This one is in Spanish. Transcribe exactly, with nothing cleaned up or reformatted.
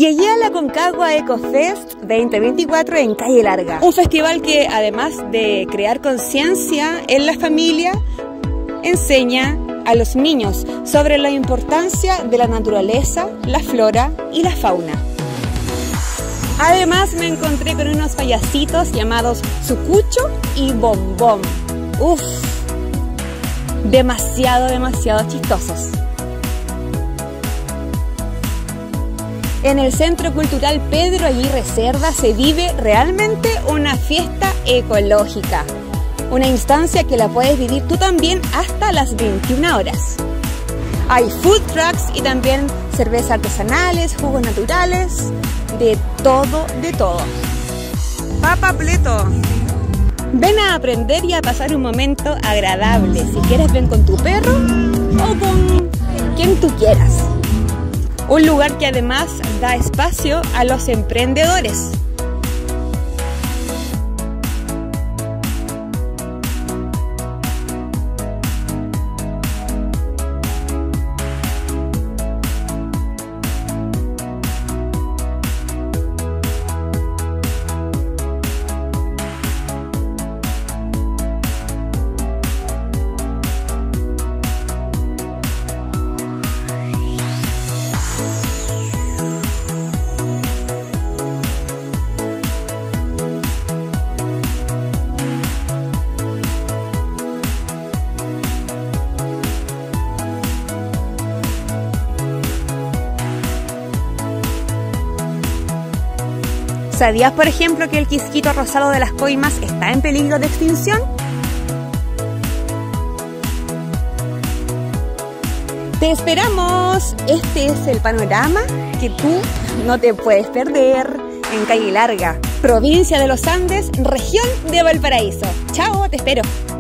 Llegué a la Aconcagua EcoFest veinte veinticuatro en Calle Larga, un festival que además de crear conciencia en la familia, enseña a los niños sobre la importancia de la naturaleza, la flora y la fauna. Además me encontré con unos payasitos llamados Sucucho y Bombón. Uf, demasiado, demasiado chistosos. En el Centro Cultural Pedro Aguirre Cerda se vive realmente una fiesta ecológica. Una instancia que la puedes vivir tú también hasta las veintiuna horas. Hay food trucks y también cervezas artesanales, jugos naturales, de todo, de todo. Papa Pleto. Ven a aprender y a pasar un momento agradable. Si quieres, ven con tu perro o con quien tú quieras. Un lugar que además da espacio a los emprendedores. ¿Sabías, por ejemplo, que el quisquito rosado de las coimas está en peligro de extinción? ¡Te esperamos! Este es el panorama que tú no te puedes perder en Calle Larga, provincia de los Andes, región de Valparaíso. ¡Chao! ¡Te espero!